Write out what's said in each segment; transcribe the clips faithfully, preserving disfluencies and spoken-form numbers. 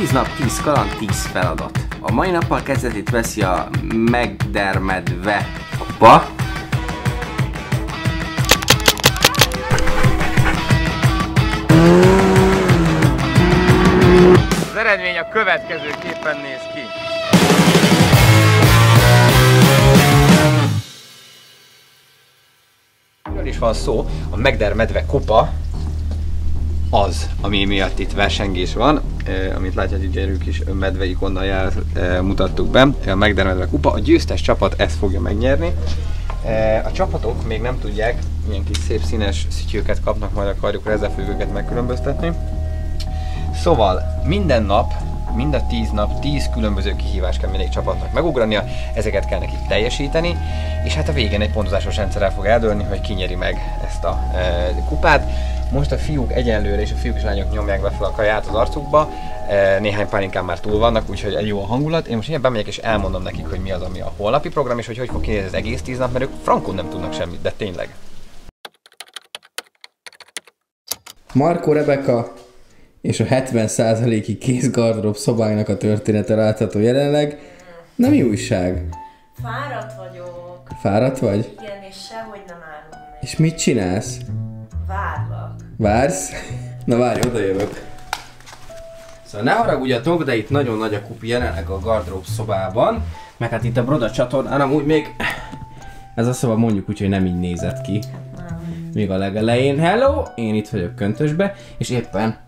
tíz nap, tíz kaland, tíz feladat. A mai nappal kezdetét veszi a megdermedve kupa. Az eredmény a következőképpen néz ki. Miről is van szó? A megdermedve kupa az, ami miatt itt versengés van, eh, amit látjátok, gyerünk is medve ikonnal jár, eh, mutattuk be. A megdermedve kupa, a győztes csapat ezt fogja megnyerni. Eh, a csapatok még nem tudják, milyen kis szép színes szütyőket kapnak, majd akarjuk rezefőgöket megkülönböztetni. Szóval minden nap, mind a tíz nap, tíz különböző kihívást kell mindegyik csapatnak megugrania, ezeket kell nekik teljesíteni, és hát a végén egy pontozásos rendszerrel fog eldőlni, hogy ki nyeri meg ezt a e, kupát. Most a fiúk egyenlőre és a fiúk és lányok nyomják be fel a kaját az arcukba, e, néhány pálinkán már túl vannak, úgyhogy egy jó a hangulat. Én most ilyen bemegyek és elmondom nekik, hogy mi az, ami a holnapi program, és hogy hogy fog kinézni az egész tíz nap, mert ők frankon nem tudnak semmit, de tényleg. Markó Rebeka és a hetven százalékig kész gardrób szobának a története látható jelenleg. Na mi újság? Fáradt vagyok. Fáradt vagy? Igen, és sehogy nem állom meg. És mit csinálsz? Várlak. Vársz? Na várj, oda jövök. Szóval ne haragudjatok, de itt nagyon nagy a kupi jelenleg a gardrób szobában. Meg hát itt a Broda csatornán amúgy még... Ez a szoba mondjuk úgy, hogy nem így nézett ki. Még a legelején. Hello! Én itt vagyok köntösbe, és éppen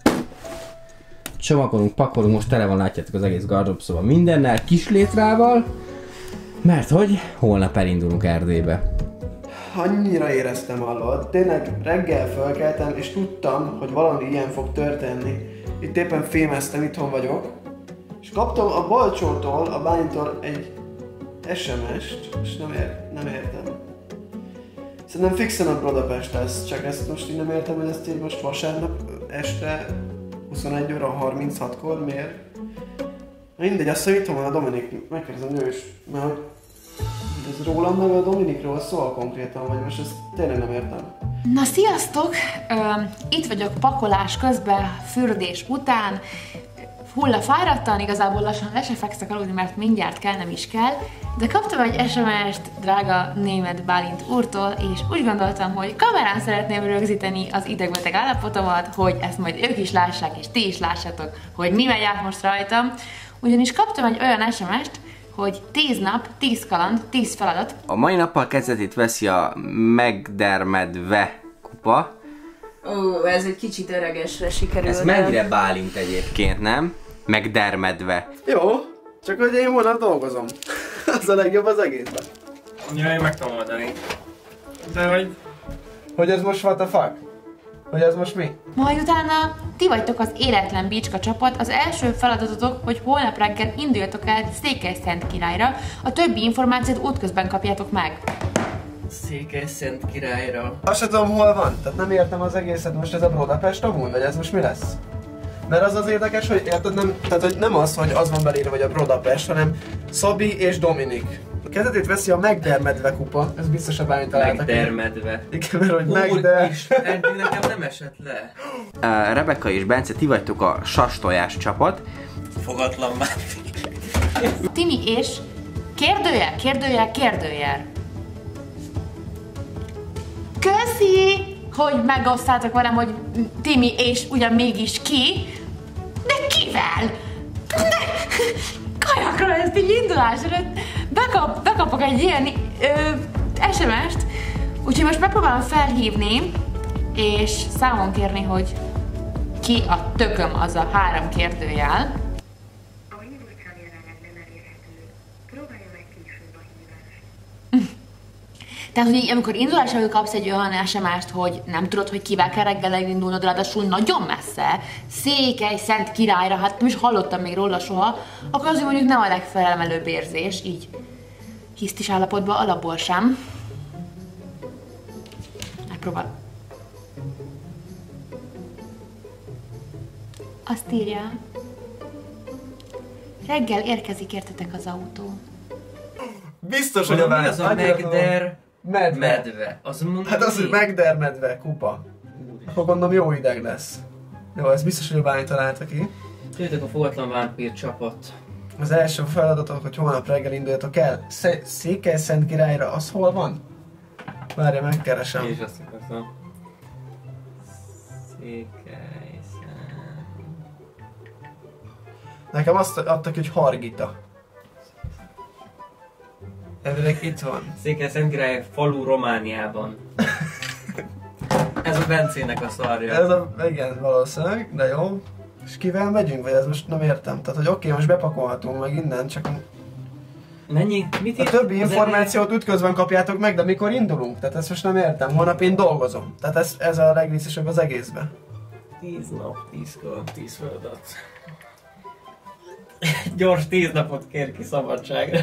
csomagolunk, pakolunk, most tele van, látjátok, az egész gardrób szoba mindennel, kis létrával, mert hogy holnap elindulunk Erdélybe. Annyira éreztem, hallod. Tényleg reggel felkeltem, és tudtam, hogy valami ilyen fog történni. Itt éppen fémeztem, itthon vagyok, és kaptam a Balcsótól, a Bálintól egy es em est, és nem, ér, nem értem. Szerintem fixen a Budapest lesz, csak ezt most így nem értem, hogy ezt így most vasárnap este huszonegy óra harminchatkor miért? Mindegy, azt hiszem, itt van a Dominik, megkérdezem ő is, mert hogy ez rólam meg a Dominikról szól konkrétan, vagy most ezt tényleg nem értem. Na sziasztok! Ö, itt vagyok pakolás közben, fürdés után, hulla fáradtan, igazából lassan le se fekszek aludni, mert mindjárt kell, nem is kell, de kaptam egy es em est drága német Bálint úrtól, és úgy gondoltam, hogy kamerán szeretném rögzíteni az idegbeteg állapotomat, hogy ezt majd ők is lássák, és ti is lássátok, hogy mi megy át most rajtam. Ugyanis kaptam egy olyan es em est, hogy tíz nap, tíz kaland, tíz feladat. A mai nappal kezdetét veszi a megdermedve kupa. Ó, ez egy kicsit öregesre sikerült. Ez mennyire Bálint egyébként, nem? Megdermedve. Jó, csak hogy én holnap dolgozom. Az a legjobb az egészben. Ja, én meg tudom oldani. De hogy... Hogy ez most what the fuck? Hogy ez most mi? Majd utána ti vagytok az Életlen Bicska csapat, az első feladatotok, hogy holnap reggel induljatok el Székelyszentkirályra, a többi információt útközben kapjátok meg. Székelyszentkirályra. Azt sem tudom, hol van, tehát nem értem az egészet, most ez a Budapest amúgy, vagy ez most mi lesz? Mert az az érdekes, hogy érted, nem, tehát, hogy nem az, hogy az van belírva, hogy a Budapest, hanem Szabi és Dominik. A kezdetét veszi a megdermedve kupa, ez biztos a Bálint találtak. Megdermedve. Igen, mert hogy megder... Eddig nekem nem esett le. Uh, Rebeka és Bence, ti vagytok a sastojás csapat. Fogatlan már. Timi és kérdőjel, kérdőjel, kérdőjel. Köszi, hogy megosztátok velem, hogy Timi és ugyan mégis ki, de kivel? De kajakra ezt így indulásra bekap, bekapok egy ilyen ö, es em est, úgyhogy most megpróbálom felhívni, és számon kérni, hogy ki a tököm az a három kérdőjel. Tehát, hogy így, amikor indulás előtt kapsz egy olyan es em est, hogy nem tudod, hogy kivel kell reggel elindulnod, ráadásul nagyon messze, Székelyszentkirályra, hát nem is hallottam még róla soha, akkor azért mondjuk nem a legfelemelőbb érzés, így hisztis állapotban alapból sem. Megpróbál. Azt írja, reggel érkezik értetek az autó. Biztos, hogy a Mi az a megder... Medve. Medve. Az mondom, Hát az, hogy megdermedve kupa. Akkor gondolom jó ideg lesz. Jó, ez biztos, hogy a Bálint találta ki. Jöjjetek a fogatlan vámpír csapat. Az első feladatok, hogy holnap reggel induljatok el. Szé Székelyszentkirályra, az hol van? Várja, megkeresem. Én is azt akartam. Székelyszent... Nekem azt adtak, hogy Hargita. Elvileg itt van. Székelyszentkirály falu Romániában. Ez a Bencének a szarja. Ez a, igen, valószínűleg, de jó. És kivel megyünk, vagy ez most nem értem. Tehát, hogy oké, okay, most bepakolhatunk meg innen, csak... Mennyi? Mit A írt? többi Az információt ütközben kapjátok meg, de mikor indulunk? Tehát ezt most nem értem. Holnap én dolgozom. Tehát ez, ez a legviccesebb az egészben. tíz nap, tíz kör, tíz feladat. Gyors tíz napot kér ki szabadságra.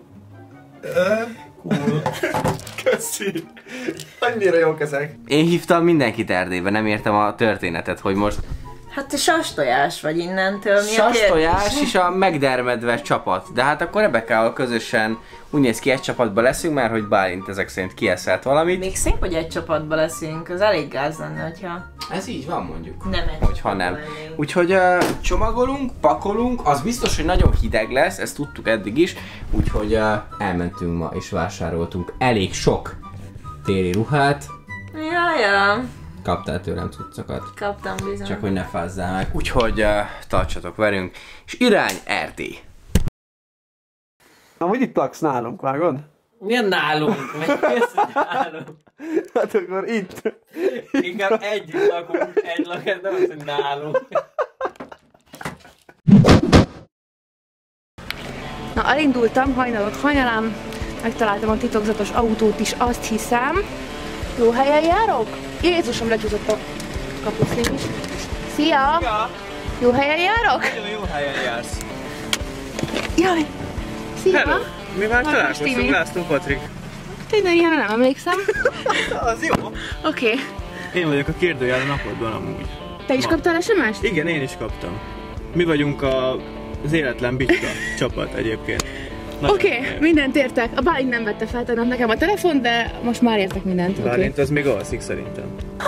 Cool. Köszi! Annyira jók ezek. Én hívtam mindenkit Erdélybe, nem értem a történetet, hogy most Hát te sastojás vagy innentől, mi a sastojás kérdés? és a megdermedve csapat. De hát akkor Rebekával közösen úgy néz ki, egy csapatba leszünk, mert hogy Bálint ezek szerint kieszelt valamit. Még szép, hogy egy csapatba leszünk, az elég gáz lenne, hogyha Ez így van mondjuk. nem egy Hogyha nem. csapatba lennénk. Úgyhogy uh, csomagolunk, pakolunk, az biztos, hogy nagyon hideg lesz, ezt tudtuk eddig is, úgyhogy uh, elmentünk ma és vásároltunk elég sok téli ruhát. Ja, ja, Kaptál tőlem cuccokat, kaptam bizony. csak hogy ne fázzál meg. Úgyhogy uh, tartsatok velünk, és irány Erdély! Amúgy itt laksz nálunk, vágod? Milyen nálunk? Meg mi az, hogy nálunk? Hát akkor itt. Inkább együtt lakunk, egy lakás, nem az, hogy nálunk. Na, elindultam, hajnalok hajnalám, megtaláltam a titokzatos autót is, azt hiszem. Jó helyen járok? Jézusom, lecsúszott a kapuszlén is. Szia! Ja, Jó helyen járok? nagyon jó helyen jársz. Jaj! Szia! Hello! Mi már Markus találkoztunk, Timi. László Patrik. Tényleg ilyen nem emlékszem. Az jó. Oké. Okay. Én vagyok a kérdőjel a napodban amúgy. Te is kaptál es em est? Igen, én is kaptam. Mi vagyunk a, az életlen bitka csapat egyébként. Oké, okay, mindent értek. A Bálint nem vette fel tegnap nekem a telefon, de most már értek mindent. Oké. Bálint az még alszik szerintem.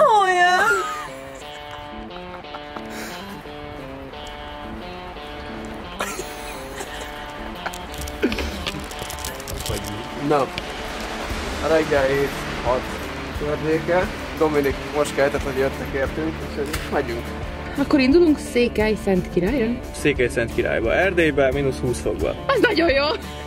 Na, a reggel hét hat környéke. Dominik most keltett, hogy jöttek értünk, és megyünk. Akkor indulunk Székelyszentkirályra? Székelyszentkirályba, Erdélybe, mínusz húsz fokba. Az nagyon jó!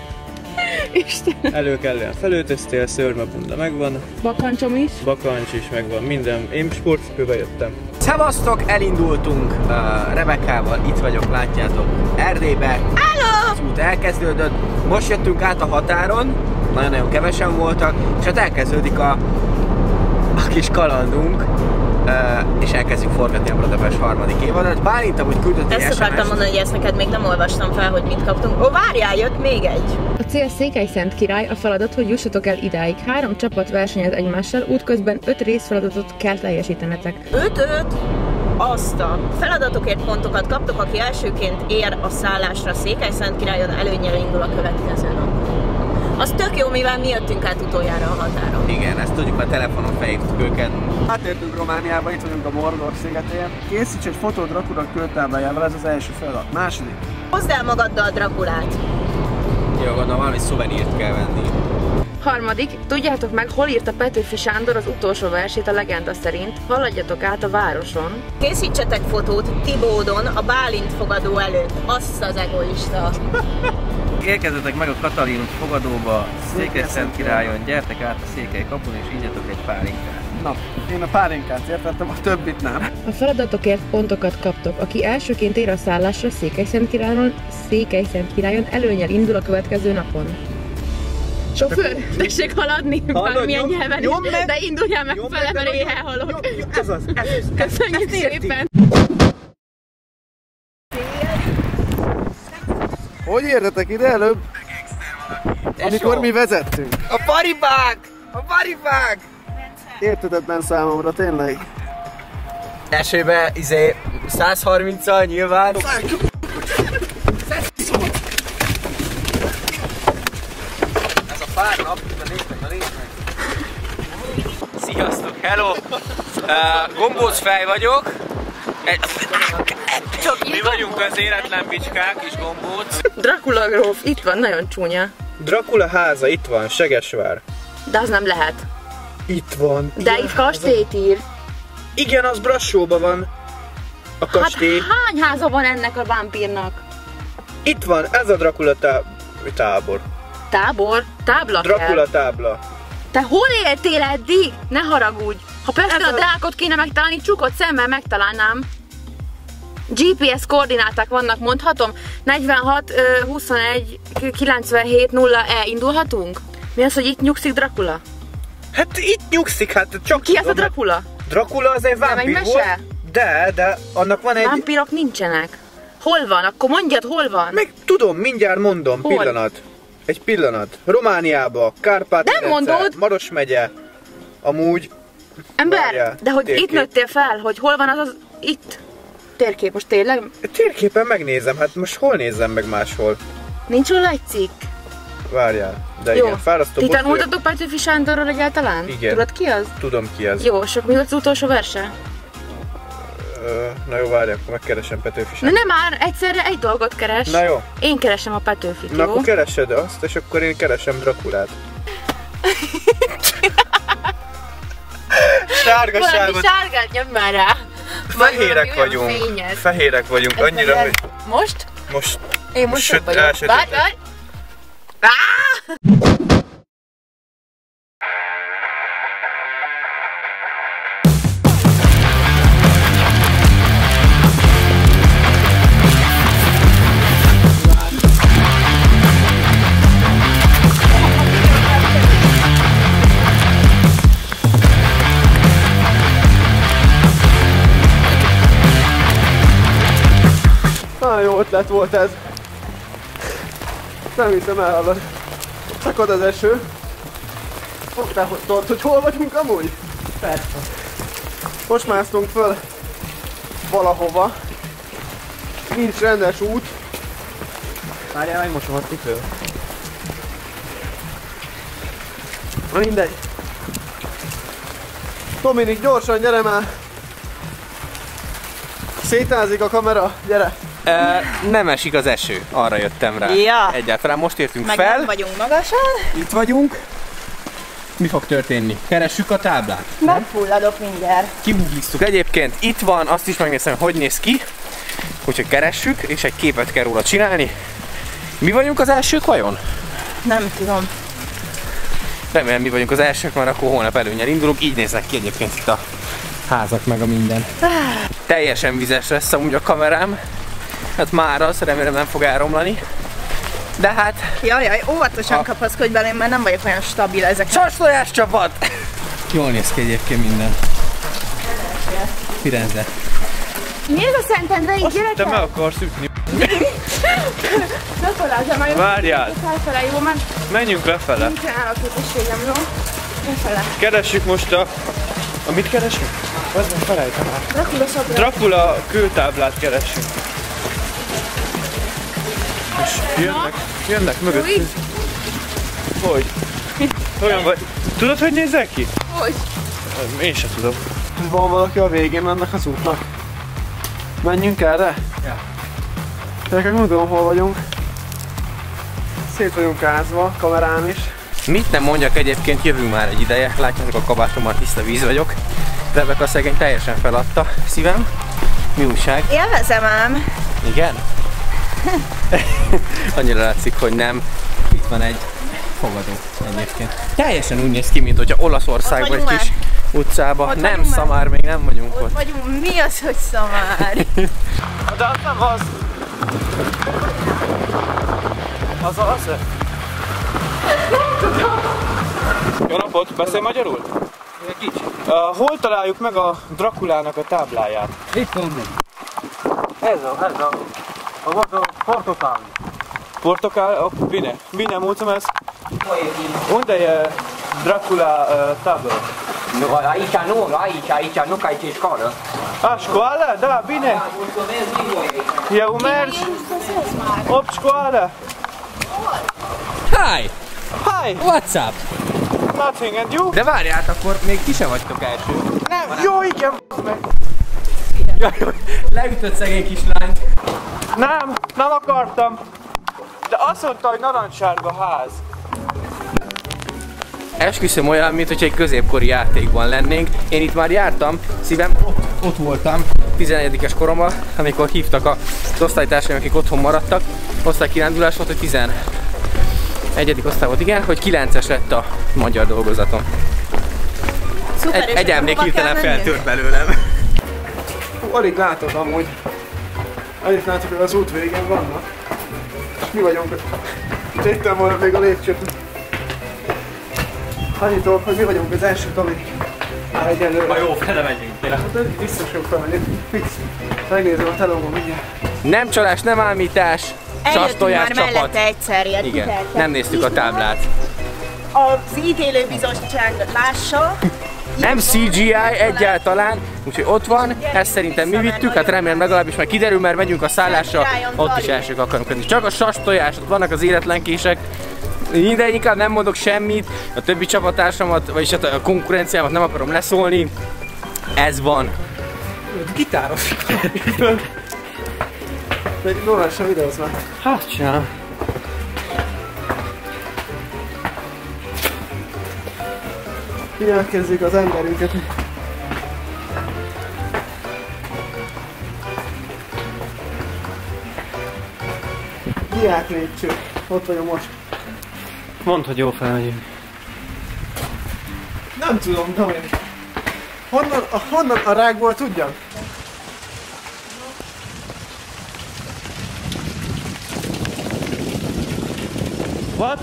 Isten! Elő kellően felöltöztél, szőrmebunda megvan, Bakancsom is. bakancs is megvan, minden. Én sportcipőbe jöttem. Szevasztok, elindultunk uh, Rebekával, itt vagyok, látjátok, Erdélybe. Hello! Az út elkezdődött, most jöttünk át a határon, nagyon-nagyon kevesen voltak, és hát elkezdődik a, a kis kalandunk, uh, és elkezdjük forgatni a Budapest harmadik évadot. Bálint amúgy küldött egy Ezt es em akartam est. mondani, hogy ezt neked még nem olvastam fel, hogy mit kaptunk. Ó, várjál, jött még egy! A cél Székelyszentkirály, a feladat, hogy jussatok el idáig. Három csapat versenyez egymással, útközben öt részfeladatot kell teljesítenetek. öt-öt, azt a feladatokért pontokat kaptok, aki elsőként ér a szállásra Székelyszentkirályon, előnyel indul a következő nap. Az tök jó, mivel mi jöttünk át utoljára a határon. Igen, ezt tudjuk, a telefonon felhívtuk őket. Átértünk Romániába, itt vagyunk a Mordor szigetén. Készíts egy fotót Drakula kőtáblájával, ez az első feladat. Második. Hozd el magaddal Drakulát. Jó, gondolom, valami szuvenírt kell venni. Harmadik, tudjátok meg, hol írta Petőfi Sándor az utolsó versét a legenda szerint. Haladjatok át a városon. Készítsetek fotót Tibódon a Bálint fogadó előtt. Azt az egoista. Érkezzetek meg a Katalin fogadóba, Székelyszentskirályon, gyertek át a Székely kapun és ígyatok egy pálinkát. Na, én a pálinkát értettem, a többit nem. A feladatokért pontokat kaptok. Aki elsőként ér a szállásra Székelyszentkirályon, Székelyszentkirályon előnyel indul a következő napon. Sofőr, tessék haladni, bármilyen nyelven is, de induljál meg felemelé, elhalok. Ez az, ez az. Köszönjük szépen! Hogy értetek ide előbb? Amikor mi vezettünk. A paribák! A paribák! Értetetlen számomra, tényleg. Esőbe, izé, száz harminccal nyilván. Ez a pár nap, na nézd meg, na nézd meg. Sziasztok, hello! Uh, gombóc fej vagyok. Csak Mi vagyunk az éretlen bicskák és gombóc. Dracula gróf, itt van, nagyon csúnya. Dracula háza, itt van, Segesvár. De az nem lehet. Itt van. De itt kastélyt ír. Igen, az Brassóban van. A kastély. Hát hány háza van ennek a vámpírnak? Itt van, ez a Dracula tá tábor. Tábor? Tábla Dracula kell. tábla. Te hol éltél eddig? Ne haragudj! Ha Pesten Ez a a- drákot kéne megtalálni, csukott szemmel megtalálnám. gé pé es koordináták vannak, mondhatom? negyvenhat, huszonegy, kilencvenhét, nulla E, indulhatunk? Mi az, hogy itt nyugszik Dracula? Hát itt nyugszik, hát csak Ki az a tudom, Dracula? Dracula az egy Nem egy vámpír mese? volt. De, de annak van egy... Vámpírok nincsenek. Hol van? Akkor mondjad, hol van? Meg tudom, mindjárt mondom, Hol? pillanat. Egy pillanat. Romániába, Kárpát-medence, Nem mondod? Maros megye. Amúgy... Ember, Várjál, de hogy térkép. itt nőttél fel, hogy hol van az az itt? Térkép, most tényleg? Térképen megnézem, hát most hol nézzem meg máshol? Nincs róla egy cikk? Várjál. De Jó. igen, fárasztó Ti bosszú- tanultatok Petőfi Sándorról egyáltalán? Igen. Tudod ki az? Tudom ki ez. Jó, és akkor mi volt az utolsó verse? Ö, na jó, várjál, akkor megkeresem Petőfi Na Sándor. nem már, egyszerre egy dolgot keres. Na jó. Én keresem a Petőfit, Na jó? akkor keresed azt, és akkor én keresem Drakulát. Valami Sárgaságot. sárgát nyom már rá. Vagy Fehérek valami olyan vagyunk. fényes. Fehérek vagyunk, Ez annyira, meg- hogy Most? most... Én most Söt- jobb vagyok. elsötétedett. Várj, várj! Á! Nagyon jó ötlet volt ez. Nem hiszem elhallod. Szakad az eső. Fogtál, hogy tudod, hogy hol vagyunk amúgy? Persze. Most másztunk föl valahova. Nincs rendes út. Várjál, megmosom a cipő. Na mindegy. Dominik, gyorsan, gyere már! Szétázik a kamera, gyere! E, nem esik az eső, arra jöttem rá. Ja. Egyáltalán most értünk Meg fel. nem vagyunk magasan. Itt vagyunk. Mi fog történni? Keressük a táblát. Megfulladok mindjárt. Kibugisztuk. Egyébként itt van, azt is megnézem, hogy néz ki. Úgyhogy keressük, és egy képet kell róla csinálni. Mi vagyunk az elsők vajon? Nem tudom. Remélem mi vagyunk az elsők, mert akkor holnap előnyel indulunk. Így néznek ki egyébként itt a házak meg a minden. Teljesen vizes lesz amúgy a kamerám. Hát már az, remélem nem fog elromlani. De hát... Jaj, jaj, óvatosan Ha. kapaszkodj belém, mert nem vagyok olyan stabil ezek. Sastojás csapat! Jól néz ki egyébként minden. Firenze. Mi ez a Szentendrei Te gyerekek? meg akarsz ütni. Ne találzam, majd Várjál. felfele, jó, mert Menjünk lefele. nincsen állapotosségem, jó? Lefele. Keressük most a... a mit keresünk? Az meg felejtem már. Dracula szobra. Dracula kőtáblát keressünk. És jönnek, jönnek mögöttünk. Hogy? Olyan vagy. Tudod, hogy nézel ki? Hogy? Én sem tudom. Van valaki a végén ennek az útnak. Menjünk erre? Ja. Gyerekek, nem tudom, hol vagyunk. Szét vagyunk ázva, kamerán is. Mit nem mondjak, egyébként jövünk már egy ideje. Látjátok, a kabátommal tiszta víz vagyok. Rebeka szegény teljesen feladta szívem. Mi újság? Élvezem ám. Igen? Annyira látszik, hogy nem. Itt van egy fogadó egyébként. Teljesen úgy néz ki, mint hogyha Olaszországban egy vagyunk kis utcába. Ott Nem, vagyunk már. Szamár, még nem vagyunk Ott ott. vagyunk, mi az, hogy szamár? De az nem az. Az az? Jó napot, beszélj magyarul? Egy kicsit. Uh, hol találjuk meg a Drakulának a tábláját? Itt van még. Ez a, ez a, a, a portokál. Portokál, oh, bine, bine, mulțumesc. Unde e Dracula uh, tabla? Nu, aici nu, aici, aici nu, că aici e școală. A, școală? Da, bine. Eu mergi. opt școală. Hi! Hi, What's up? nothing, and you? De várját, akkor még ki sem vagytok első. Nem, jó, igen, meg. Jaj, leütött szegény kislányt. Nem, nem akartam. De azt mondta, hogy narancssárga ház. Esküszöm olyan, mint hogy egy középkori játékban lennénk. Én itt már jártam, szívem, ott, ott voltam tizenegyedikes koromban, amikor hívtak az osztálytársaim, akik otthon maradtak. Osztálykirándulás volt, hogy tizenegyedik osztály volt, igen, hogy kilences lett a magyar dolgozatom. Szuper, Egy, egy emlék hirtelen feltört belőlem. Hú, alig látod amúgy. Alig látod, hogy az út végén vannak. És mi vagyunk, téttem volna még a lépcsőt. Annyit dolg, hogy mi vagyunk az elsők, amik már egyelőre. Ha jó, fele megyünk. Hát biztos jó felmenni. Fix. Megnézem a telóban mindjárt. Nem csalás, nem ámítás, Eljöttünk tojás már csapat. mellette egyszer, ilyen Igen, hitelket. nem néztük a táblát. Az ítélőbizottság lássa. Nem cé gé í egyáltalán, úgyhogy ott van, ezt szerintem mi vittük, hát remélem legalábbis majd kiderül, mert megyünk a szállásra, ott is elsők akarunk lenni. Csak a sas tojás, ott vannak az éretlenkések, de inkább nem mondok semmit, a többi csapattársamat, vagyis a konkurenciámat nem akarom leszólni, ez van. Gitáros. Egy normálisan videóz már. Hát csinálom. Jelentkezzük az emberünket. Diák lépcső. Ott vagyok most. Mondd, hogy jó fel megyünk. Nem tudom, Dominik. Honnan a, honnan a rákból tudjam? What?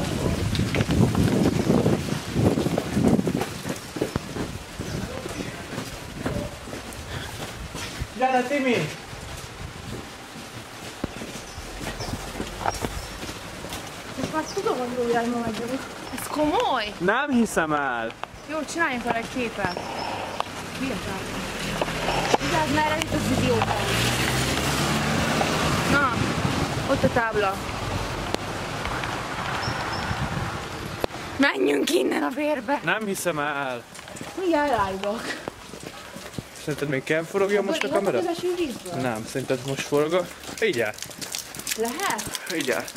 Gyere, Timi! Már tudom, hogy újra ma vagyunk. Ez komoly? Nem hiszem el. Jó, csináljunk vele egy képet. Vigyázz! Vigyázz, merre itt az idióta. Na, ott a tábla. Menjünk innen a vérbe. Nem hiszem el. Mindjárt rájövök. Szerinted még kell forogjam most a kamera? Az eső vízből? Nem, szerinted most forog. Így áll. Lehet? Így áll.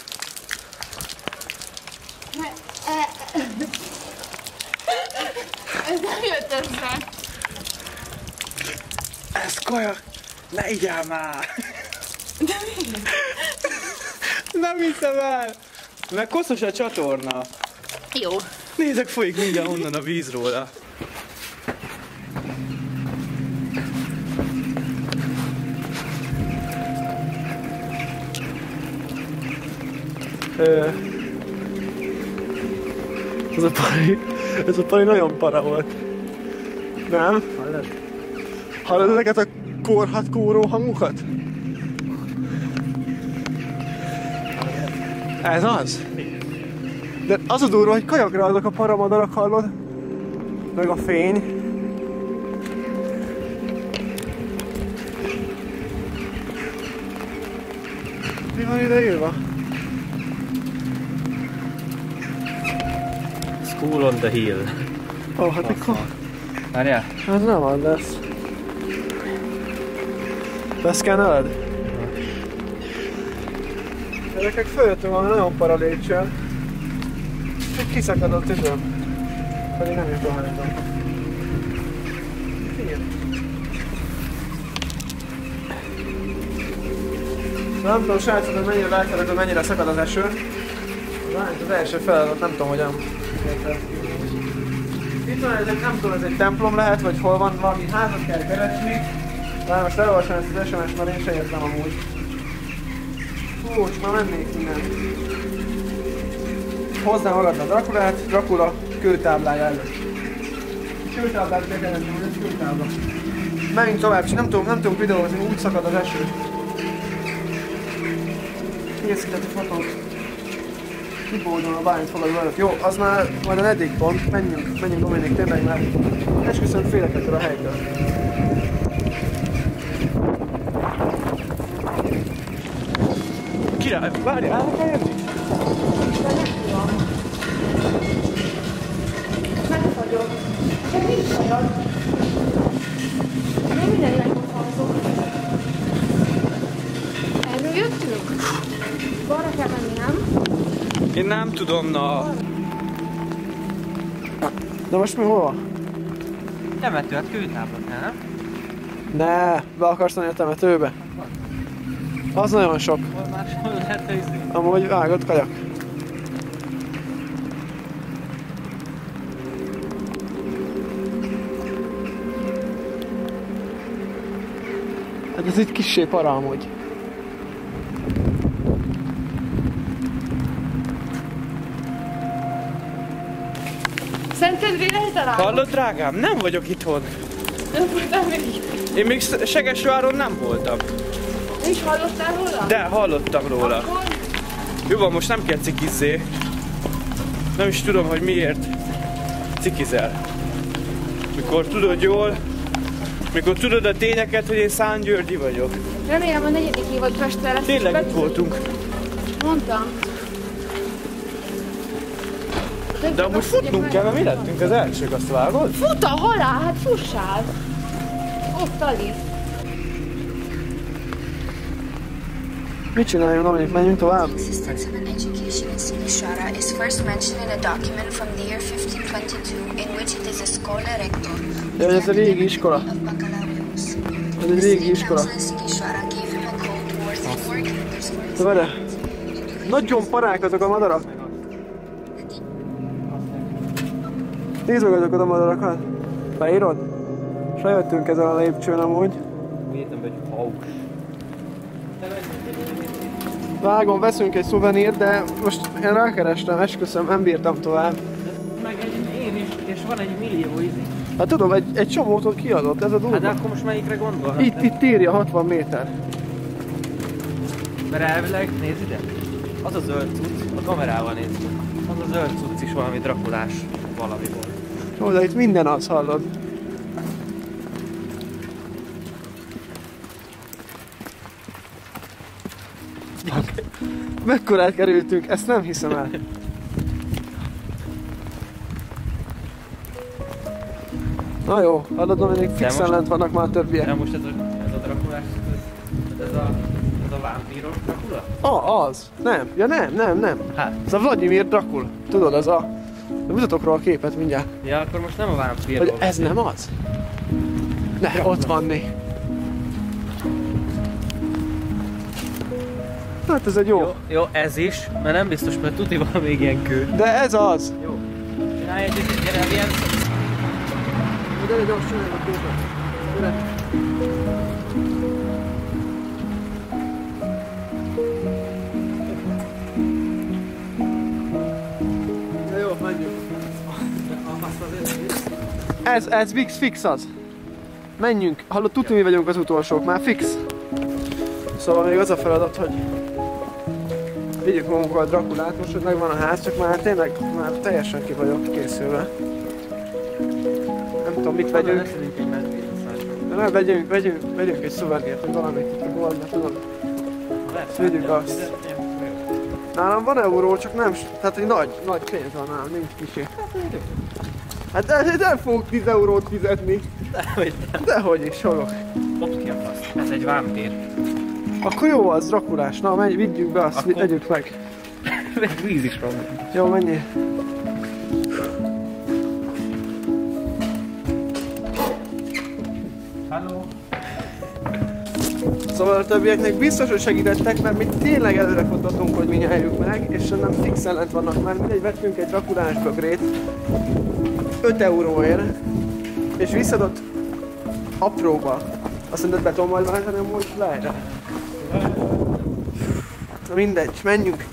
Ez nem jött össze. Ez kajak. Ne így áll már. De miért? Nem hiszem el. Meg koszos a csatorna. Jó. Nézek, folyik mindjárt onnan a víz róla. Ö... Ez a pari... Ez a pari nagyon para volt. Nem? Hallod? Hallod ezeket a korhat kóró hangokat? Ez az? De az a durva, hogy kajakra azok a paramadarak, hallod? Meg a fény. Mi van ide írva? School on the hill. Ó, oh, hát mikor? Várjál? Ez nem az lesz. Beszkenneled? Gyerekek, följöttünk valami nagyon para lépcsőn. Egy kiszakadott üzem. Pedig nem jött a hányban. Nem tudom, srácok, hogy mennyire látjátok, hogy mennyire szakad az eső. Az első feladat, nem tudom, hogyan. Itt van, ez egy, nem tudom, ez egy templom lehet, vagy hol van, valami házat kell keresni. Már most elolvasom ezt az es em es-t, mert én se értem amúgy. Hú, csak már mennék innen. Hozzá magad a Drakulát, Drakula kőtáblája előtt. Kőtáblát be kell lenni, hogy ez kőtábla. Menjünk tovább, csak nem tudom, nem tudunk videózni, úgy szakad az eső. Készített a fotót. Kibódul a bányfogadó előtt. Jó, az már majd a negyedik pont. Menjünk, menjünk Dominik, tényleg már. Esküszöm félek ettől a helytől. Király, várjál, el kell jönni? Megfagyok. Csak nincs fagyad. Nem minden irányba hallgatok. Én nem tudom, na. De most mi hol? Temető, hát kőtáblak, nem? Ne, be akarsz menni a temetőbe? Az nagyon sok. Már sem lehet őzni. Amúgy vágott kajak. Hát ez itt kissé para amúgy. Szentendrén eltalálom. Hallod, drágám? Nem vagyok itthon. Nem voltam még itt. Én még Segesváron nem voltam. Nem is hallottál róla? De hallottam róla. Akkor? Jó van, most nem kell cikizzé. Nem is tudom, hogy miért cikizel. Mikor tudod jól, mikor tudod a tényeket, hogy én Szángyörgyi vagyok. Remélem a negyedik évad Pestre lesz. Tényleg itt voltunk. Mondtam. De amúgy futnunk kell, mert mi lettünk az elsők, azt vágod? Fut a halál, hát fussál! Ott alig. Mit csináljunk, Dominik? Menjünk tovább? Existence of an education in Sighisoara is first mentioned in a document from the year fifteen twenty-two, in which it is a schola rector. Ja, ez a régi iskola. Of baccalaureus. Ez egy régi iskola. Council in Sighisoara gave him a code worth four guilders worth. De várj, nagyon parák azok a madarak. Nézd meg azokat a madarakat. Beírod? És lejöttünk ezen a lépcsőn amúgy. Értem, hogy haus. Vágom, veszünk egy szuvenírt, de most én rákerestem, esküszöm, nem bírtam tovább. Meg egy én is, és van egy millió izé. Hát tudom, egy, egy csomót ott kiadott, ez a durva. Hát de akkor most melyikre gondolhat? Itt, itt írja hatvan méter. Mert elvileg, nézd ide. Az a zöld cucc, a kamerával nézd. Az a zöld cucc is valami drakulás valami volt. Jó, de itt minden az, hallod. Mekkorát kerültünk, ezt nem hiszem el. Na jó, hallod, Dominik, fixen most- lent vannak már a többiek. Nem most ez a, ez a drakulás, ez, ez a, ez a vámpíros drakula? Ah, az. Nem. Ja nem, nem, nem. Hát. Ez a Vladimir Drakul. Tudod, az a... Mutatok róla a képet mindjárt. Ja, akkor most nem a vámpírról. Hogy ez nem az? Ne, ott van né. Hát ez egy jó. Jó, jó, ez is, mert nem biztos, mert tuti van még ilyen kő. De ez az. Jó. Csinálj egy kicsit, gyere, ilyen De egy gyors csinálj a képet. Gyere. Na jó, menjünk. Ez, ez fix, fix az. Menjünk. Hallod, tudni mi vagyunk az utolsók, már fix. Szóval még az a feladat, hogy vigyük magunkkal a Drakulát, most hogy megvan a ház, csak már tényleg már teljesen ki vagyok készülve. Nem tudom, mit vegyünk. De nem, vegyünk, vegyünk, vegyünk egy szuvenért, vagy valamit itt a boltba, tudod. Vigyük azt. Nálam van euró, csak nem, tehát egy nagy, nagy pénz van nálam, nincs kicsi. Hát de nem fogok tíz eurót fizetni. Dehogy nem. Dehogy is, fogok. Kopsz ki a fasz. Ez egy vámpír. Akkor jó az, Drakulás, na menj, vigyük be azt, Akkor- vegyük meg. Meg víz is van. Jó, menjél. Hello. Szóval a többieknek biztos, hogy segítettek, mert mi tényleg előre futottunk, hogy mi nyerjük meg, és nem fixen lent vannak már. Mindegy, vettünk egy Drakulás bögrét öt euróért, és visszadott apróba. Azt mondod, beton majd váltani, amúgy lehet. Na mindegy, menjünk.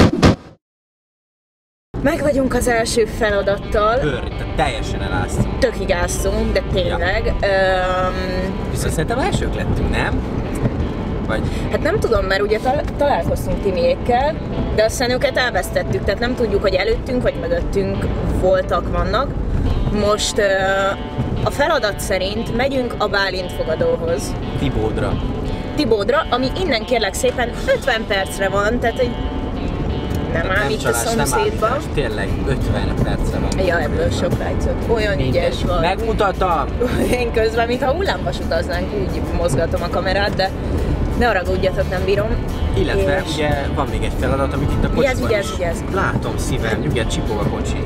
Meg vagyunk az első feladattal, Bőr, te teljesen eláztunk. tökig áztunk, de tényleg. Ja. Öm, Viszont szerintem elsők lettünk, nem? Vagy... hát nem tudom, mert ugye tal- találkoztunk Timiékkel, de aztán őket elvesztettük, tehát nem tudjuk, hogy előttünk vagy mögöttünk voltak, vannak. Most ö, a feladat szerint megyünk a Bálint fogadóhoz, Tibódra. Tibódra, ami innen kérlek szépen ötven percre van, tehát hogy nem ám itt a csalás, nem szomszédban. állítás, tényleg ötven percre van. Ja, ebből sok látszott. Olyan ügyes vagy. Megmutatom! Én közben, mintha hullámvas utaznánk, úgy mozgatom a kamerát, de Ne haragudjatok, nem bírom. Illetve és... ugye van még egy feladat, amit itt a kocsiban Vigyázz, vigyázz, is. vigyázz. Látom szívem, nyugodj, csipog a kocsi.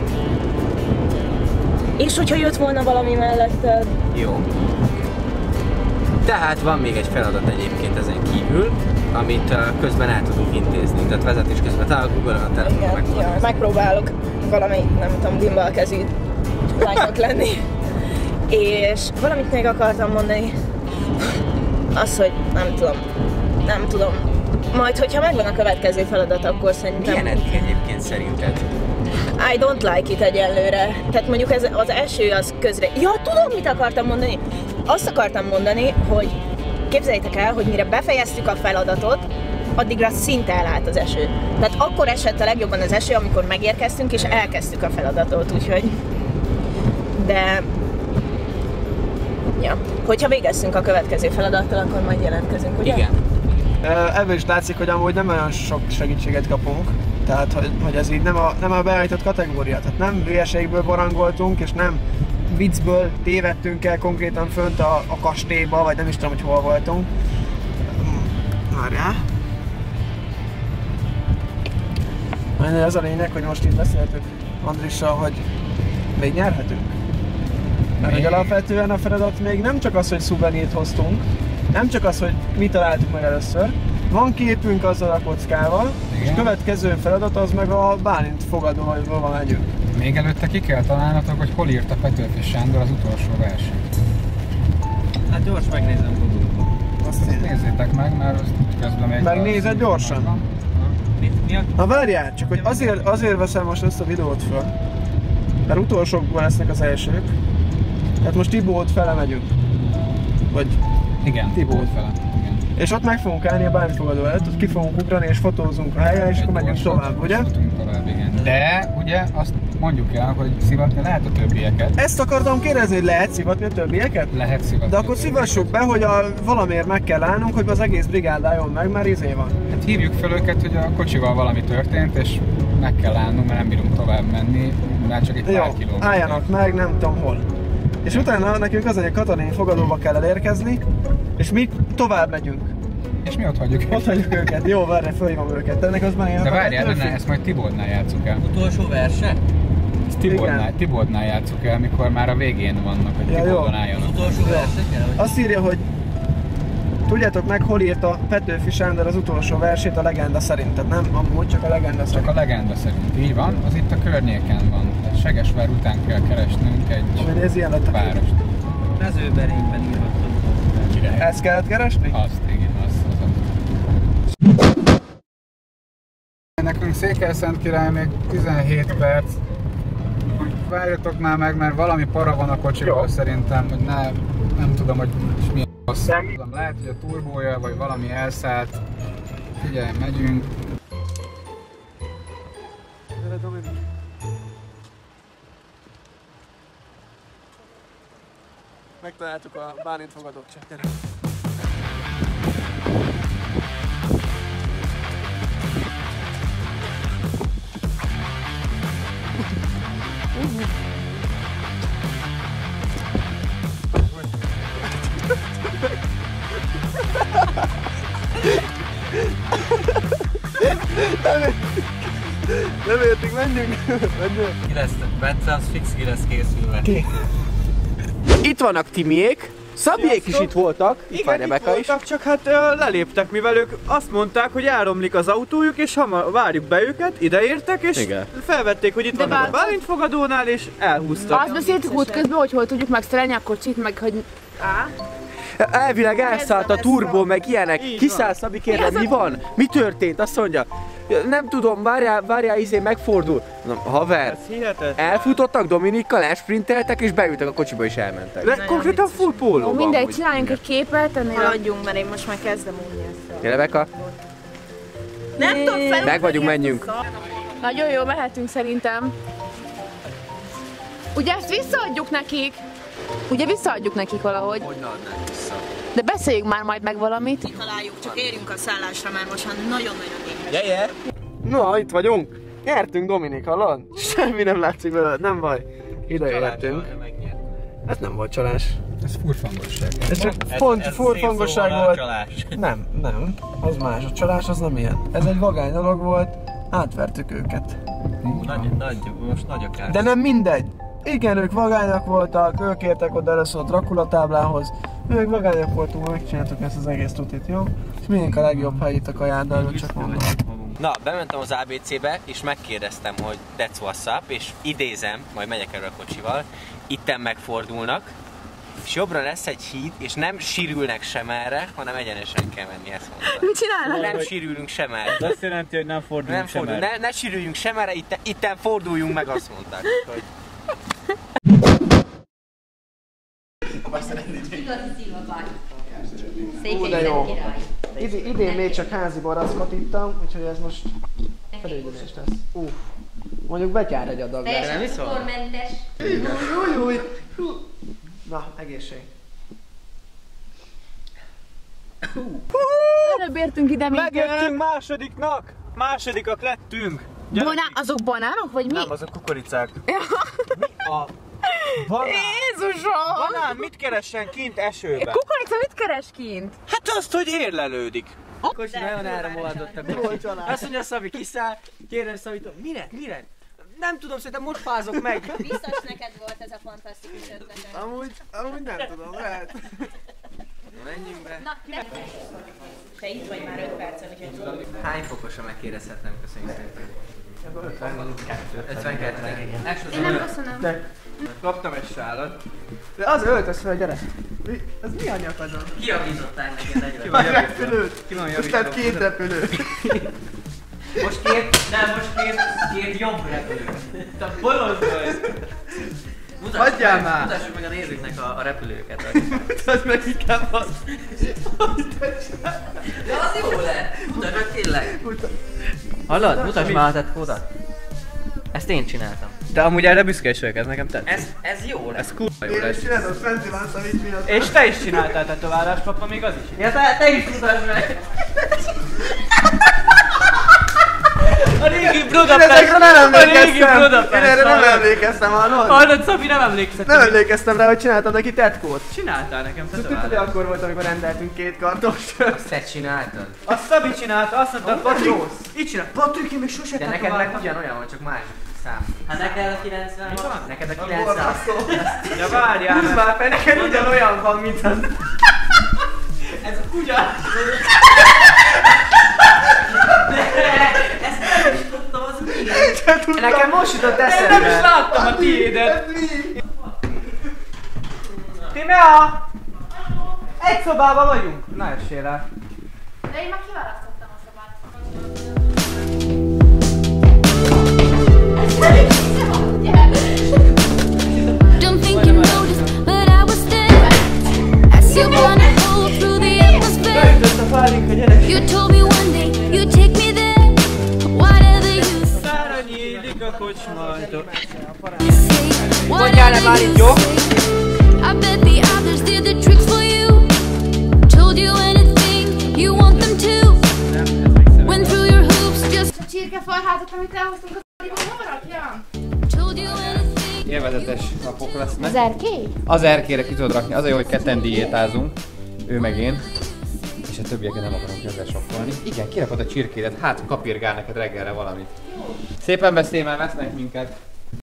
És hogyha jött volna valami melletted? Jó. Tehát van még egy feladat egyébként ezen kívül, amit uh, közben el tudunk intézni. Tehát vezetés közben talán Google-on a telefonon meg Igen, ja, megpróbálok valami, nem tudom, gimbal kezű lánynak lenni. És valamit még akartam mondani. Az, hogy nem tudom, nem tudom. Majd, hogyha megvan a következő feladat, akkor szerintem... Milyen eddig egyébként szerinted? I don't like it egyelőre. Tehát mondjuk ez az első az közre... Ja, tudom, mit akartam mondani. Azt akartam mondani, hogy képzeljétek el, hogy mire befejeztük a feladatot, addigra szinte elállt az eső. Tehát akkor esett a legjobban az eső, amikor megérkeztünk és elkezdtük a feladatot, úgyhogy... De... Ja. Hogyha végezzünk a következő feladattal, akkor majd jelentkezünk, ugye? Igen. Ebből is látszik, hogy amúgy nem olyan sok segítséget kapunk. Tehát, hogy, hogy ez így nem a, nem a beállított kategória. Tehát nem hülyeségből barangoltunk, és nem viccből tévedtünk el konkrétan fönt a, a kastélyba, vagy nem is tudom, hogy hol voltunk. Várjál. Az a lényeg, hogy most itt beszéltük Andrissal, hogy még nyerhetünk. Mert hogy alapvetően a feladat még nem csak az, hogy szuvenírt hoztunk, nem csak az, hogy mi találtuk meg először, van képünk azzal a kockával, igen. És következő feladat az meg a Bálint fogadóval megyünk. Még előtte ki kell találnatok, hogy hol írta Petőfi Sándor az utolsó verset. Hát gyors megnézem Google-ban. Azt nézzétek meg, mert azt közben még... Megnézed gyorsan? Mi, mi a... Na várjál, csak hogy azért, azért veszem most ezt a videót föl, mert utolsókban lesznek az elsők. Tehát most Tibót fele megyünk. Vagy... Igen, Tibót fele. Igen. És ott meg fogunk állni a bányfogadó előtt, ott ki fogunk ugrani és fotózunk a helyen, és akkor megyünk tovább, ugye? Tovább, igen. De ugye azt mondjuk el, hogy szivatni lehet a többieket. Ezt akartam kérdezni, hogy lehet szivatni a többieket? Lehet szivatni. De akkor szivassuk be, hogy a, valamiért meg kell állnunk, hogy az egész brigád álljon meg, mert izé van. Hát hívjuk fel őket, hogy a kocsival valami történt, és meg kell állnunk, mert nem bírunk tovább menni, mert csak egy pár kilóméter. Álljanak meg, nem tudom hol. És utána nekünk az, hogy a Katalin fogadóba kell elérkezni, és mi tovább megyünk. És mi ott hagyjuk őket. Ott hagyjuk őket. Jó, várj, fölhívom őket. De ennek az már De várjál, ne, ezt majd Tiboldnál játsszuk el. Utolsó verse? Ezt Tiboldnál, Tiboldnál játsszuk el, mikor már a végén vannak, hogy ja, Tiboldon álljanak. Utolsó verse kell? Azt írja, hogy tudjátok meg, hol írta Petőfi Sándor az utolsó versét a legenda szerint. Tehát nem amúgy, csak a legenda szerint. Csak a legenda szerint. Így van, az itt a környéken van. Tehát Segesvár után kell keresnünk egy ez ilyen lett a várost. Mezőberényben írhatod. Ezt kellett keresni? Azt, igen, azt, az. Nekünk Székelyszentkirály még tizenhét perc. Várjatok már meg, mert valami para van a kocsiból szerintem, hogy ne, nem tudom, hogy milyen rossz. Lehet, hogy a turbója, vagy valami elszállt. Figyelj, megyünk. Megtaláltuk a Bálint fogadót, csak gyere. Nem értünk, menjünk! Menjünk! Ki lesz? Bence az fix ki lesz készülve. Ki? Itt vannak Timiék, Szabiék is itt voltak, itt igen, itt voltak, is. Csak hát uh, leléptek, mivel ők azt mondták, hogy elromlik az autójuk, és hamar várjuk be őket, ideértek, és igen. Felvették, hogy itt vannak a Bálint fogadónál, és elhúztak. Azt beszéltük útközben, hogy hol tudjuk megszerelni a kocsit, meg hogy... Á? Elvileg elszállt a turbó, meg ilyenek. Kiszáll Szabi, kérdez, mi van? Mi történt? Azt mondja, nem tudom, várjál, várjál, izé megfordul. Na, haver, elfutottak Dominikkal, elsprinteltek és beültek a kocsiba és elmentek. De konkrétan full pólóban. Mindegy, csináljunk egy képet, ennél haladjunk, mert én most már kezdem unni ezt. Rebeka? Nem tudom fel. Meg vagyunk, menjünk. Nagyon jó, mehetünk szerintem. Ugye ezt visszaadjuk nekik? Ugye visszaadjuk nekik valahogy? Hogy ne adnánk vissza? De beszéljünk már majd meg valamit. Találjuk, csak érjünk a szállásra, mert most már nagyon-nagyon éhes. Jeje! No, itt vagyunk. Nyertünk, Dominik, hallod? Semmi nem látszik belőle, nem baj. Ide értünk. Ez nem volt csalás. Ez furfangosság. Ez csak pont furfangosság volt. Nem, nem. Az más. A csalás az nem ilyen. Ez egy vagány dolog volt. Átvertük őket. Nagy, nagy, most nagy akár. De nem mindegy. Igen, ők vagányak voltak, ők értek oda először a Dracula táblához. Ők vagányak voltunk, megcsináltuk ezt az egész tutit, jó? És minénk a legjobb hely itt a kajáddal, csak mondom. Na, bementem az á bé cébe, és megkérdeztem, hogy that's what's up, és idézem, majd megyek erről a kocsival, itten megfordulnak, és jobbra lesz egy híd, és nem sírülnek sem erre, hanem egyenesen kell menni, ezt mondta. Mit csinálnak? Nem sírülünk sem erre. De azt jelenti, hogy nem forduljunk nem sem fordul, erre. ne, ne sírüljünk sem erre, itten, itten forduljunk meg, azt mondták. Hogy... Ú, de jó. Id- idén még csak házi barackot ittam, úgyhogy ez most felüldülés lesz. Ú, mondjuk betyár egy adag. Teljesen cukormentes. Új, új, új. Na, egészség. Előbb értünk ide még. Megértünk másodiknak! Másodikak lettünk! Boná, azok banánok, vagy mi? Nem, azok kukoricák. A banán. Jézusom! Banán mit keressen kint esőben? Kukorica mit keres kint? Hát azt, hogy érlelődik. A kocsi nagyon elromolhatott a kocsi. Azt mondja Szabi, kiszáll, kérdez Szabitól, mire, mire? Nem tudom, szerintem most fázok meg. Biztos neked volt ez a fantasztikus ötlet. Amúgy, amúgy nem tudom, lehet. Menjünk be. Na, ne. Te itt vagy már öt percen, úgyhogy tudom. Hány fokosra megkérdezhetnem, köszönjük szépen. ötvenkettő. Én nem köszönöm. De Kaptam egy sálat. De az öltöz fel, gyere. Mi, ez mi a nyakadon? Kiavítottál neked egyre. A repülőt. Ki van Most lett két repülő. Most két, nem, most két, két jobb repülőt. Te bolond vagy. Mutassuk Hagyjál meg, már! Mutassuk meg a nézőknek a, a repülőket. Mutasd meg inkább azt. De az jó lett. Mutasd meg tényleg. Hallod? Mutasd már a tetkódat. Ezt én csináltam. De amúgy erre büszke is vagyok, ez nekem tetszik. Ez, ez jó lesz. Ez kurva jó Én lesz. is csinálom, Fenti van Szavics miatt. És te is csináltál tetoválást, papa, még az is. Ja, te, te is mutasd meg. A régi Budapest! Én ezekre nem A régi emlékeztem! Budapest! Én erre nem hallod? emlékeztem, hallod? Hallod, Szabi, nem emlékszel. Nem emlékeztem rá, hogy csináltam neki tetkót. Csináltál nekem Tudod, hogy tetoválást. akkor volt, amikor rendeltünk két kartost. Azt te csináltad. A Szabi csinálta, azt mondta, Amúgy Patrik, rossz. így csinál. Patrik, én még sose De neked tetováltam. meg ugyanolyan van, csak más szám. Hát neked a kilencven van. Neked a kilencszáz. Ja, várjál, Húzd már fel, neked ugyanolyan van, mint az. Ez a kutya. Ezt nem is tudtam, az mi? Nekem most jutott Én eszembe. nem is láttam a tiédet. Ez mi? Tímea! Egy szobában vagyunk. Na, essél rá. De én már kiválasztottam a szobát. Don't think you noticed, but I was there as you wanna go through the atmosphere. Beütött a pálinka, gyere. You told me one day you'd take me there, whatever you Szára nyílik a kocsmajtó. say, whatever you say. I bet the others did the tricks for you, told you anything you want them to. Went through your hoops just A csirkefarhátot, amit elhoztunk az a***ból, hol rakjam? told you anything. Élvezetes napok lesznek. Az erkély? Az erkére ki tudod rakni, az a jó, hogy ketten diétázunk, ő meg én. És a többieket nem akarunk ezzel sokkolni. Igen, kirakod a csirkédet, hát kapirgál neked reggelre valamit. Szépen beszélmel vesznek minket.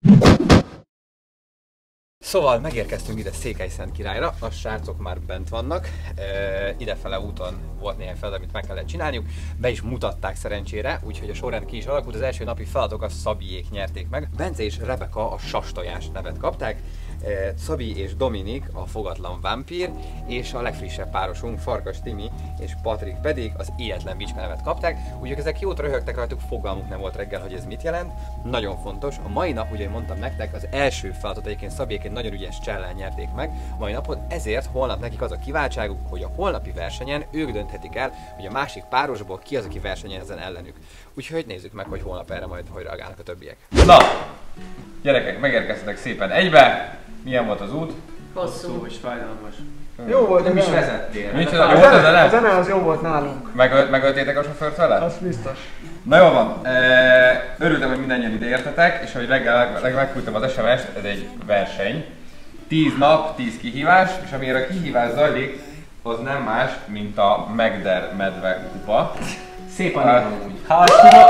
Szóval megérkeztünk ide Székelyszentkirályra, a srácok már bent vannak, e, idefele úton volt néhány feladat, amit meg kellett csinálniuk, be is mutatták szerencsére, úgyhogy a sorrend ki is alakult, az első napi feladatok a Szabiék nyerték meg. Bence és Rebeka a Sastojás nevet kapták, e, Szabi és Dominik a Fogatlan Vámpír, és a legfrissebb párosunk Farkas Timi és Patrik pedig az Életlen Bicska nevet kapták, úgyhogy ezek jót röhögtek rajtuk, fogalmuk nem volt reggel, hogy ez mit jelent. Nagyon fontos, a mai nap, ugye mondtam nektek, az első feladat egyébként Szabiék egy nagyon ügyes csellel nyerték meg mai napon, ezért holnap nekik az a kiváltságuk, hogy a holnapi versenyen ők dönthetik el, hogy a másik párosból ki az, aki versenyezzen ellenük. Úgyhogy nézzük meg, hogy holnap erre majd hogy reagálnak a többiek. Na, gyerekek, megérkeztetek szépen egybe. Milyen volt az út? Hosszú és fájdalmas. Jó volt, Nem de is vezettél. Micsoda, A jó volt a zene, a zene? zene az jó volt nálunk. Megölt, megöltétek a sofőrt vele? Az biztos. Na jól van, örültem, hogy mindannyian ide értetek, és ahogy reggel meg, megküldtem az es em est, ez egy verseny. tíz nap, tíz kihívás, és amire a kihívás zajlik, az nem más, mint a Megder medve kupa. Szép a név amúgy. Ha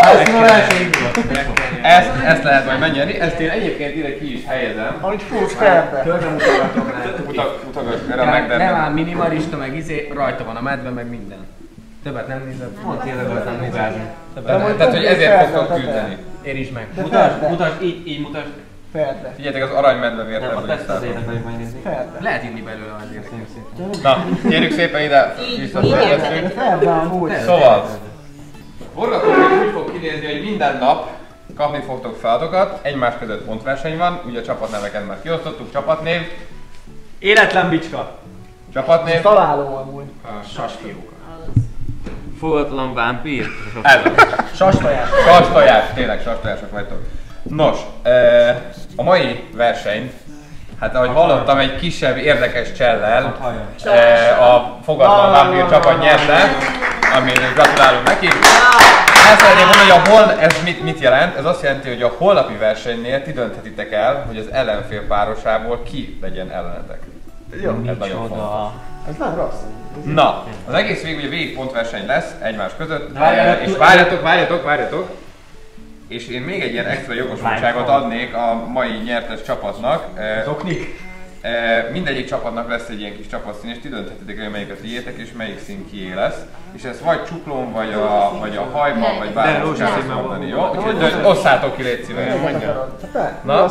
ezt, ezt lehet majd megnyerni, ezt én egyébként ide ki is helyezem. Ahogy fúsz kertbe. Körbe mutogatok rá. Mutogass erre a Megder Nem medve. áll minimalista, meg izé, rajta van a medve, meg minden. Többet nem nézed? Pont érdekel, nem nézed. Tehát, hogy ezért fogtok küzdeni. Érintsd meg. Mutasd, mutasd, így, így mutasd. Fejedbe. Figyeljetek, az aranymedve vért Nem, a ebből teszt is az szálltok. érdekel, hogy megnézni. Fejedbe. Lehet inni belőle azért. Na, gyerünk szépen ide, visszatérhetünk. Fejedbe amúgy. Szóval, forgatókönyv úgy fog kinézni, hogy minden nap kapni fogtok feladatokat, egymás között pontverseny van, ugye a csapatneveket már kiosztottuk, csapatnév, Életlen bicska. csapatnév, Találó amúgy. Sasfiók. Fogatlan vámpír. ez az. Sastojás. Sastojás, tényleg sastojások vagytok. Nos, a mai versenyt, hát ahogy hallottam, egy kisebb érdekes csellel a fogatlan vámpír csapat nyerte, amit gratulálunk neki. El szeretném mondani, hogy a hol, ez mit, mit jelent? Ez azt jelenti, hogy a holnapi versenynél ti dönthetitek el, hogy az ellenfél párosából ki legyen ellenetek. Jó. Ez nagyon fontos. Ez nem rossz. Na, az egész végig ugye végig pontverseny lesz egymás között, Várjatok, és várjatok, várjatok, várjatok, és én még egy ilyen extra jogosultságot adnék a mai nyertes csapatnak. Zoknik. Mindegyik csapatnak lesz egy ilyen kis csapatszín, és ti dönthetitek, hogy melyiket vigyétek, és melyik szín kié lesz. És ez vagy csuklón, vagy a, vagy a hajban, vagy bármit kell ezt mondani, jó? Úgyhogy dönt, osszátok ki, légy szíves. Na,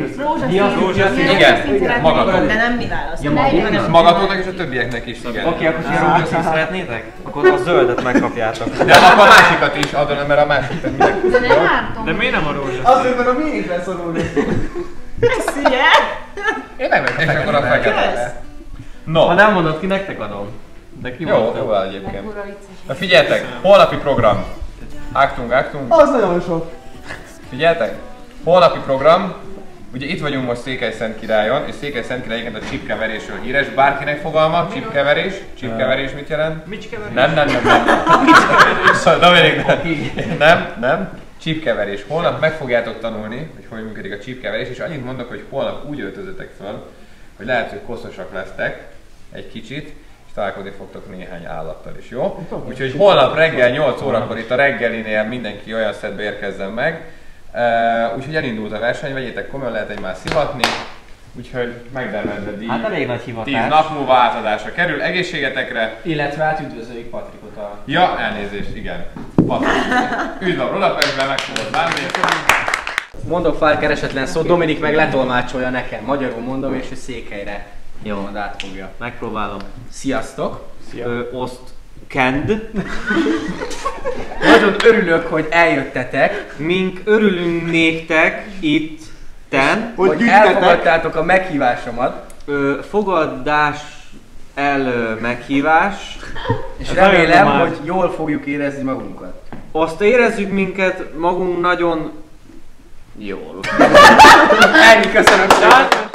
igen, magatok. De nem mi választunk. Magatoknak és a többieknek is, igen. Oké, akkor ha rózsaszín szeretnétek, akkor a zöldet megkapjátok. De akkor a másikat is adom, mert a másikat mindenki. De miért nem a rózsaszín? Azért, mert a miénkre szorulni. Szia! Én megmegyek, és akkor a fekete. No. Ha nem mondod ki, nektek adom. De ki Jó, mondta? jó egyébként. Na figyeljetek, holnapi program. Aktunk, aktunk. Az nagyon sok. Figyeljetek, holnapi program. Ugye itt vagyunk most Székelyszentkirályon, és Székelyszentkirály egyébként a csipkeverésről híres. Bárkinek fogalma, csipkeverés. Csipkeverés mit jelent? Micskaverés? Nem, nem, nem, nem. Szóval, Dominik, nem. Nem, nem. Csípkeverés. Holnap meg fogjátok tanulni, hogy hogy működik a csípkeverés, és annyit mondok, hogy holnap úgy öltözöttek föl, hogy lehet, hogy koszosak lesztek egy kicsit, és találkozni fogtok néhány állattal is, jó? Úgyhogy holnap reggel nyolc órakor itt a reggelinél mindenki olyan szedbe érkezzen meg. Uh, úgyhogy elindult a verseny, vegyétek komolyan, lehet egymást szivatni. Úgyhogy megdermedve díj. Hát elég nagy hivatás. tíz nap múlva átadásra kerül, egészségetekre. Illetve hát üdvözöljük Patrikot a... Ja, elnézést, igen. Patrik. Üdv a Budapestben, meg fogod bánni. Mondok pár keresetlen szót, Dominik meg letolmácsolja nekem. Magyarul mondom, és ő Székelyre Jó, majd átfogja. megpróbálom. Sziasztok! Szia. Ö, oszt kend. Nagyon örülök, hogy eljöttetek, Mink örülünk néktek itt, ten. hogy, hogy elfogadtátok a meghívásomat. Ö, fogadás el ö, meghívás. És Ez remélem, nagyon hogy jól fogjuk érezni magunkat. Azt érezzük minket magunk nagyon jól. Ennyi, köszönöm szépen!